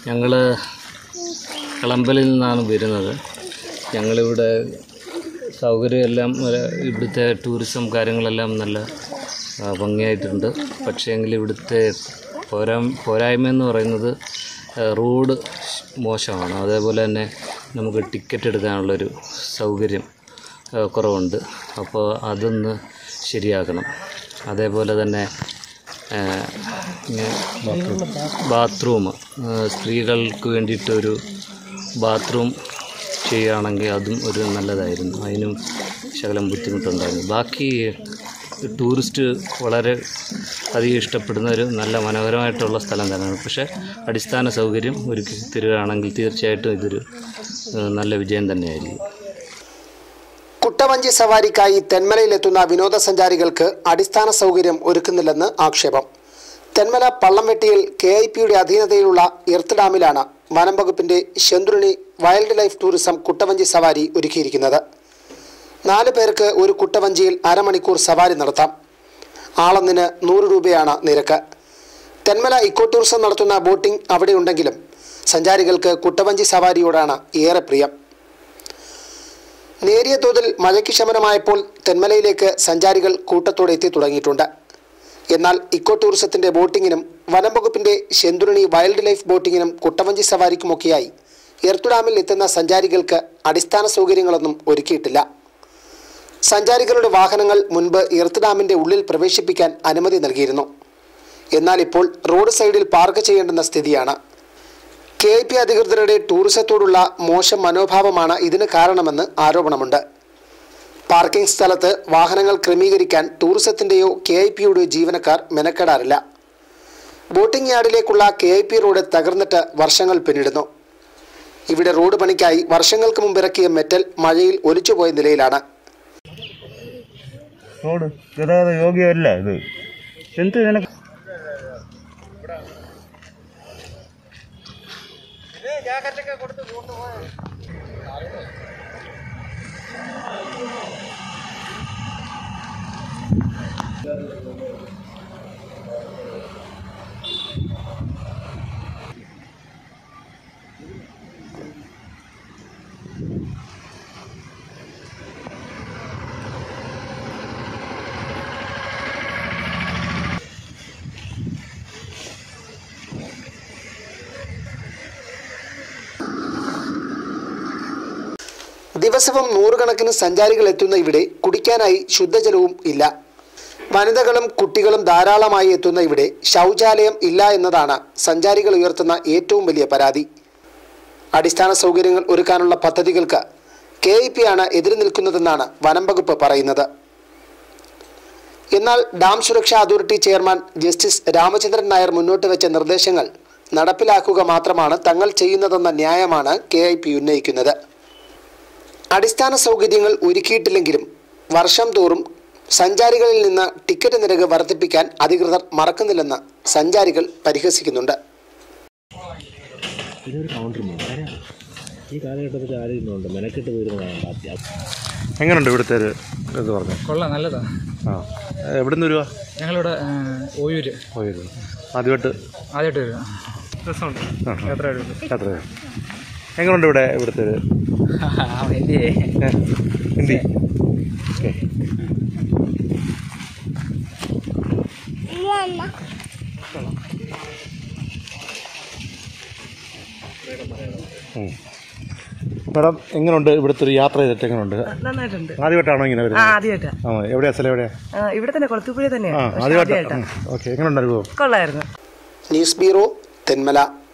ഞങ്ങൾ കളമ്പലിൽ നിന്നാണ് വരുന്നത്. ഞങ്ങളിവിടെ സൗകര്യമെല്ലാം ഇവിടുത്തെ ടൂറിസം കാര്യങ്ങളെല്ലാം നല്ല ഭംഗിയായിട്ടുണ്ട്. പക്ഷേ എങ്കിൽ ഇവിടുത്തെ പോരായ്മയെന്ന് പറയുന്നത് റോഡ് മോശമാണ്. അതേപോലെ തന്നെ നമുക്ക് ടിക്കറ്റ് എടുക്കാനുള്ളൊരു സൗകര്യം കുറവുണ്ട്. അപ്പോൾ അതൊന്ന് ശരിയാക്കണം. അതേപോലെ തന്നെ ബാത്റൂം, സ്ത്രീകൾക്ക് വേണ്ടിയിട്ടൊരു ബാത്റൂം ചെയ്യുകയാണെങ്കിൽ അതും ഒരു നല്ലതായിരുന്നു. അതിനും ശകലം ബുദ്ധിമുട്ടുണ്ടായിരുന്നു. ബാക്കി ടൂറിസ്റ്റ് വളരെ അധികം ഇഷ്ടപ്പെടുന്ന ഒരു നല്ല മനോഹരമായിട്ടുള്ള സ്ഥലം തന്നെയാണ്. പക്ഷേ അടിസ്ഥാന സൗകര്യം ഒരുക്കി തരികയാണെങ്കിൽ തീർച്ചയായിട്ടും ഇതൊരു നല്ല വിജയം തന്നെയായിരിക്കും. കുട്ടവഞ്ചി സവാരിക്കായി തെന്മലയിലെത്തുന്ന വിനോദസഞ്ചാരികൾക്ക് അടിസ്ഥാന സൗകര്യം ഒരുക്കുന്നില്ലെന്ന് ആക്ഷേപം. തെന്മല പള്ളംവെട്ടിയിൽ KIPയുടെ അധീനതയിലുള്ള എർത്ത് ഡാമിലാണ് വനം വകുപ്പിന്റെ ശെന്തുരുണി വൈൽഡ് ലൈഫ് ടൂറിസം കുട്ടവഞ്ചി സവാരി ഒരുക്കിയിരിക്കുന്നത്. 4 പേർക്ക് ഒരു കുട്ടവഞ്ചിയിൽ അരമണിക്കൂർ സവാരി നടത്താം. ആളൊന്നിന് 100 രൂപയാണ് നിരക്ക്. തെന്മല ഇക്കോ ടൂറിസം നടത്തുന്ന ബോട്ടിംഗ് അവിടെയുണ്ടെങ്കിലും സഞ്ചാരികൾക്ക് കുട്ടവഞ്ചി സവാരിയോടാണ് ഏറെ പ്രിയം. നേരിയ തോതിൽ മഴയ്ക്ക് ശമനമായപ്പോൾ തെന്മലയിലേക്ക് സഞ്ചാരികൾ കൂട്ടത്തോടെ എത്തി തുടങ്ങിയിട്ടുണ്ട്. എന്നാൽ ഇക്കോ ടൂറിസത്തിന്റെ ബോട്ടിങ്ങിനും വനം വകുപ്പിന്റെ ശെന്തുരുണി വൈൽഡ് ലൈഫ് ബോട്ടിങ്ങിനും കുട്ടവഞ്ചി സവാരിക്കുമൊക്കെയായി എർത്ത് ഡാമിൽ എത്തുന്ന സഞ്ചാരികൾക്ക് അടിസ്ഥാന സൗകര്യങ്ങളൊന്നും ഒരുക്കിയിട്ടില്ല. സഞ്ചാരികളുടെ വാഹനങ്ങൾ മുൻപ് എർത്ത് ഡാമിന്റെ ഉള്ളിൽ പ്രവേശിപ്പിക്കാൻ അനുമതി നൽകിയിരുന്നു. എന്നാൽ ഇപ്പോൾ റോഡ് സൈഡിൽ പാർക്ക് ചെയ്യേണ്ടുന്ന സ്ഥിതിയാണ്. KIP അധികൃതരുടെ ടൂറിസത്തോടുള്ള മോശം മനോഭാവമാണ് ഇതിന് കാരണമെന്ന് ആരോപണമുണ്ട്. പാർക്കിംഗ് സ്ഥലത്ത് വാഹനങ്ങൾ ക്രമീകരിക്കാൻ ടൂറിസത്തിൻ്റെയോ KIPയുടെയോ ജീവനക്കാർ മെനക്കെടാറില്ല. ബോട്ടിംഗ് യാർഡിലേക്കുള്ള KIP റോഡ് തകർന്നിട്ട് വർഷങ്ങൾ പിന്നിടുന്നു. ഇവിടെ റോഡ് പണിക്കായി വർഷങ്ങൾക്ക് മുമ്പ് ഇറക്കിയ മെറ്റൽ മഴയിൽ ഒലിച്ചുപോയ നിലയിലാണ്. റോഡ് ഗതാഗത യോഗ്യമല്ല. ഇത് എന്ത് ദിവസവും 100 കണക്കിന് സഞ്ചാരികൾ എത്തുന്ന ഇവിടെ കുടിക്കാനായി ശുദ്ധജലവും ഇല്ല. വനിതകളും കുട്ടികളും ധാരാളമായി എത്തുന്ന ഇവിടെ ശൗചാലയം ഇല്ല എന്നതാണ് സഞ്ചാരികൾ ഉയർത്തുന്ന ഏറ്റവും വലിയ പരാതി. അടിസ്ഥാന സൗകര്യങ്ങൾ ഒരുക്കാനുള്ള പദ്ധതികൾക്ക് KIPയാണ് എതിര് നിൽക്കുന്നതെന്നാണ് വനം വകുപ്പ് പറയുന്നത്. എന്നാൽ ഡാം സുരക്ഷാ authority chairman justice Ramachandran Nair മുന്നോട്ട് വെച്ച നിർദ്ദേശങ്ങൾ നടപ്പിലാക്കുക മാത്രമാണ് തങ്ങൾ ചെയ്യുന്നതെന്ന ന്യായമാണ് KIP ഉന്നയിക്കുന്നത്. അടിസ്ഥാന സൗകര്യങ്ങൾ ഒരുക്കിയിട്ടില്ലെങ്കിലും വർഷം തോറും സഞ്ചാരികളിൽ നിന്ന് ടിക്കറ്റ് നിരക്ക് വർദ്ധിപ്പിക്കാൻ അധികൃതർ മറക്കുന്നില്ലെന്ന് സഞ്ചാരികൾ പരിഹസിക്കുന്നുണ്ട്. എങ്ങനെയുണ്ട് ഇവിടുത്തെ ഒരു ഇത് പറഞ്ഞു? കൊള്ളാം, നല്ലതാണ്. എവിടെ നിന്ന് വരുവാ? ഞങ്ങളിവിടെ ഓയൂര്. ആദ്യമായിട്ട് വരിക. രസമുണ്ട്. യാത്ര എങ്ങനെയുണ്ട് ഇവിടുത്തെ ഒരു ഹിന്ദി? ഓക്കെ. മാഡം എങ്ങനെയുണ്ട് ഇവിടുത്തെ ഒരു യാത്ര ചെയ്തിട്ട്? എങ്ങനെയുണ്ട്? നന്നായിട്ടുണ്ട്. ആദ്യമായിട്ടാണോ ഇങ്ങനെ വരുന്നത്? ആദ്യമായിട്ടാണ്. എവിടെയാ സ്ഥലം? എവിടെയാ? ഇവിടെ തന്നെ കൊളത്തൂപ്പുഴ തന്നെയാണ്. ആദ്യമായിട്ടാണ്. ഓക്കെ. എങ്ങനെയുണ്ട് അനുഭവം? കൊള്ളായിരുന്നു. News bureau, Thenmala.